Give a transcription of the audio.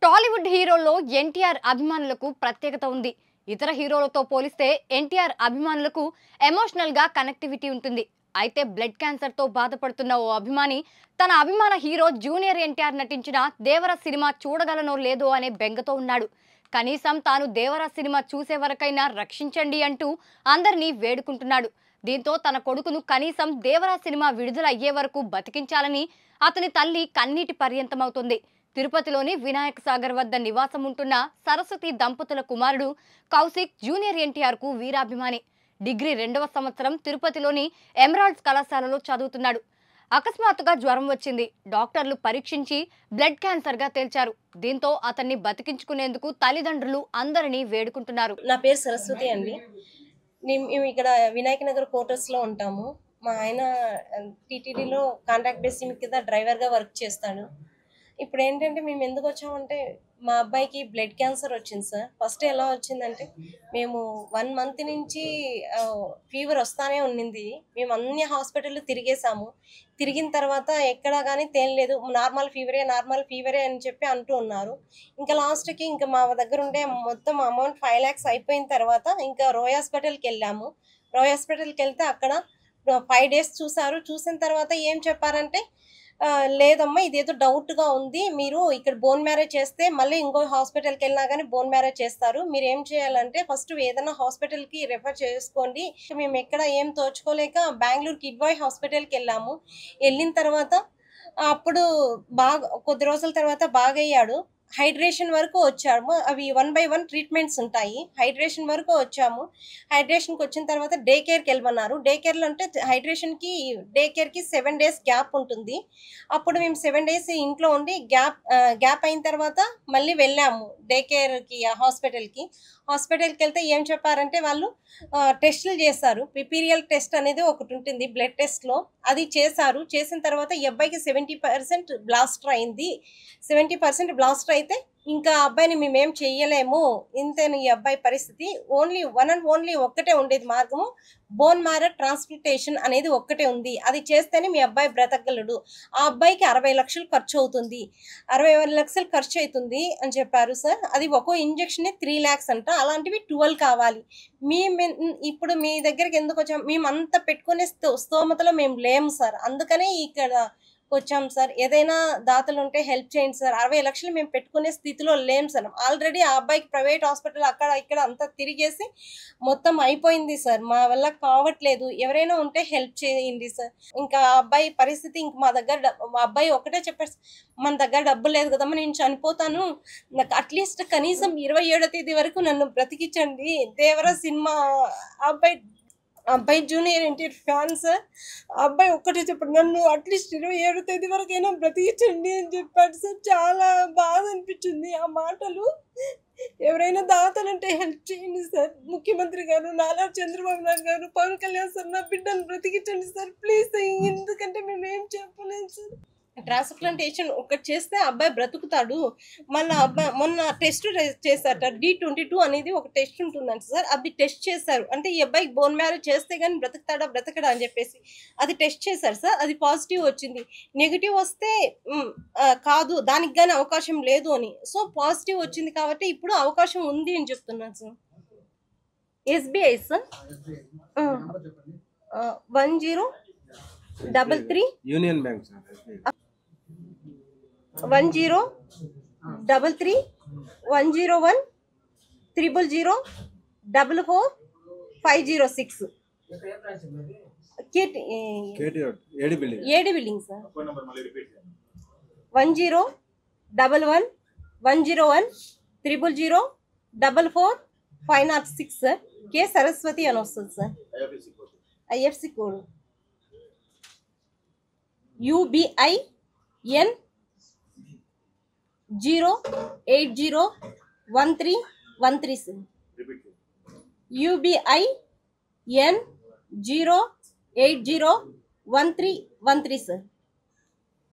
టాలీవుడ్ హీరోల్లో ఎన్టీఆర్ అభిమానులకు ప్రత్యేకత ఉంది. ఇతర హీరోలతో పోలిస్తే ఎన్టీఆర్ అభిమానులకు ఎమోషనల్ గా కనెక్టివిటీ ఉంటుంది. అయితే బ్లడ్ క్యాన్సర్ తో బాధపడుతున్న ఓ అభిమాని తన అభిమాన హీరో జూనియర్ ఎన్టీఆర్ నటించిన దేవర సినిమా చూడగలనో లేదో అనే బెంగతో ఉన్నాడు. కనీసం తాను దేవర సినిమా చూసే వరకైనా రక్షించండి అంటూ అందరినీ వేడుకుంటున్నాడు. దీంతో తన కొడుకును కనీసం దేవర సినిమా విడుదల అయ్యే వరకు బతికించాలని అతని తల్లి కన్నీటి పర్యంతమవుతుంది. తిరుపతిలోని వినాయక సాగర్ వద్ద నివాసం ఉంటున్న సరస్వతి దంపతుల కుమారుడు కౌశిక్ జూనియర్ ఎన్టీఆర్ కు వీరాభిమాని. డిగ్రీ 2వ సంవత్సరం తిరుపతిలోని ఎమరాల్డ్స్ కళాశాలలో చదువుతున్నాడు. అకస్మాత్తుగా జ్వరం వచ్చింది. డాక్టర్లు పరీక్షించి బ్లడ్ క్యాన్సర్ గా తేల్చారు. దీంతో అతన్ని బతికించుకునేందుకు తల్లిదండ్రులు అందరినీ వేడుకుంటున్నారు. నా పేరు సరస్వతి అండి. మేము ఇక్కడ వినాయక నగర్ క్వార్టర్స్ లో ఉంటాము. మా ఆయన టీటీడీలో కాంట్రాక్ట్ బేసిస్ కింద డ్రైవర్గా వర్క్ చేస్తాడు. ఇప్పుడు ఏంటంటే మేము ఎందుకు వచ్చామంటే మా అబ్బాయికి బ్లడ్ క్యాన్సర్ వచ్చింది సార్. ఫస్ట్ ఎలా వచ్చిందంటే మేము 1 మంత్ నుంచి ఫీవర్ వస్తానే ఉన్నింది. మేము అన్ని హాస్పిటల్ తిరిగేసాము. తిరిగిన తర్వాత ఎక్కడా కానీ తేలలేదు. నార్మల్ ఫీవరే అని చెప్పి అంటూ ఉన్నారు. ఇంకా లాస్ట్కి ఇంకా మా దగ్గర ఉండే మొత్తం అమౌంట్ 5 lakhs అయిపోయిన తర్వాత ఇంకా రోయ్ హాస్పిటల్కి వెళ్ళాము. రోయ్ హాస్పిటల్కి వెళ్తే అక్కడ 5 days చూసారు. చూసిన తర్వాత ఏం చెప్పారంటే లేదమ్మా ఇదేదో డౌట్గా ఉంది, మీరు ఇక్కడ బోన్ మ్యారేజ్ చేస్తే మళ్ళీ ఇంకో హాస్పిటల్కి వెళ్ళినా కానీ బోన్ మ్యారేజ్ చేస్తారు, మీరు ఏం చేయాలంటే ఫస్ట్ ఏదైనా హాస్పిటల్కి రెఫర్ చేసుకోండి. మేము ఎక్కడ ఏం తోచుకోలేక బెంగళూరు కిడ్వాయ్ హాస్పిటల్కి వెళ్ళాము. వెళ్ళిన తర్వాత అప్పుడు కొద్ది రోజుల తర్వాత బాగయ్యాడు. హైడ్రేషన్ వరకు వచ్చాము. అవి 1 by 1 ట్రీట్మెంట్స్ ఉంటాయి. హైడ్రేషన్ వరకు వచ్చాము. హైడ్రేషన్కి వచ్చిన తర్వాత డే కేర్కి వెళ్ళమన్నారు. డే కేర్లో అంటే డే కేర్కి 7 days గ్యాప్ ఉంటుంది. అప్పుడు మేము 7 days ఇంట్లో ఉండి గ్యాప్ అయిన తర్వాత మళ్ళీ వెళ్ళాము డే కేర్కి హాస్పిటల్కి వెళ్తే ఏం చెప్పారంటే వాళ్ళు టెస్టులు చేశారు. పిపీరియల్ టెస్ట్ అనేది ఒకటి ఉంటుంది బ్లడ్ టెస్ట్లో, అది చేశారు. చేసిన తర్వాత ఈ అబ్బాయికి 70% బ్లాస్టర్ అయింది. 70% బ్లాస్టర్ అయితే ఇంకా అబ్బాయిని మేమేం చెయ్యలేము, ఇంతేనా ఈ అబ్బాయి పరిస్థితి. ఓన్లీ ఒక్కటే ఉండేది మార్గము, బోన్ మ్యారో ట్రాన్స్ప్లాంటేషన్ అనేది ఒక్కటే ఉంది. అది చేస్తేనే మీ అబ్బాయి బ్రతకగలడు. ఆ అబ్బాయికి 60 లక్షలు ఖర్చు అవుతుంది, 60 లక్షలు ఖర్చు అవుతుంది అని చెప్పారు సార్. అది ఒక్కో ఇంజెక్షన్ 3 lakhs అంట. అలాంటివి 12 కావాలి. ఇప్పుడు మీ దగ్గరికి ఎందుకు వచ్చాం, మేము అంత పెట్టుకునే స్తోమతలో మేము లేము సార్. అందుకనే ఇక్కడ వచ్చాం సార్. ఏదైనా దాతలు ఉంటే హెల్ప్ చేయండి సార్. 60 లక్షలు మేము పెట్టుకునే స్థితిలో లేం సార్. ఆల్రెడీ ఆ అబ్బాయికి ప్రైవేట్ హాస్పిటల్ అక్కడ ఇక్కడ అంతా తిరిగేసి మొత్తం అయిపోయింది సార్. మా వల్ల కావట్లేదు, ఎవరైనా ఉంటే హెల్ప్ చేయండి సార్. ఇంకా ఆ అబ్బాయి పరిస్థితి ఇంక మా అబ్బాయి ఒకటే చెప్పారు, మన దగ్గర డబ్బు లేదు కదమ్మా, నేను చనిపోతాను, నాకు అట్లీస్ట్ కనీసం 27వ తేదీ వరకు నన్ను బ్రతికించండి. దేవర సినిమా అబ్బాయి జూనియర్ ఎన్టీఆర్ ఫ్యాన్ సార్. అబ్బాయి ఒక్కటే చెప్పాడు, నన్ను అట్లీస్ట్ 27వ తేదీ వరకైనా బ్రతికించండి అని చెప్పాడు సార్. చాలా బాధ అనిపించింది ఆ మాటలు. ఎవరైనా దాతలంటే హెల్ప్ చేయండి సార్. ముఖ్యమంత్రి గారు, నారా చంద్రబాబు నాయుడు గారు, పవన్ కళ్యాణ్ సార్, నా బిడ్డను బ్రతికించండి సార్ ప్లీజ్. ఎందుకంటే మేము ఏం చెప్పలేము సార్. ట్రాన్స్ప్లాంటేషన్ ఒకటి చేస్తే అబ్బాయి బ్రతుకుతాడు. మళ్ళీ మొన్న టెస్ట్ చేశారట, D22 అనేది ఒక టెస్ట్ ఉంటుందంట సార్. అది టెస్ట్ చేశారు. అంటే ఈ అబ్బాయికి బోన్ మ్యారేజ్ చేస్తే కానీ బ్రతకడా అని చెప్పేసి అది టెస్ట్ చేశారు సార్. అది పాజిటివ్ వచ్చింది. నెగిటివ్ వస్తే కాదు, దానికి కానీ అవకాశం లేదు అని. సో పాజిటివ్ వచ్చింది కాబట్టి ఇప్పుడు అవకాశం ఉంది అని చెప్తున్నాను sir. SBI sir 1033 Union Bank sir. 1033 101 000 44 506 ఏడి building sir. 1011 101 000 44 506 sir. K Saraswati అని వస్తుంది sir. IFC code UBIN 0801313 sir. UBIN 0801313 sir.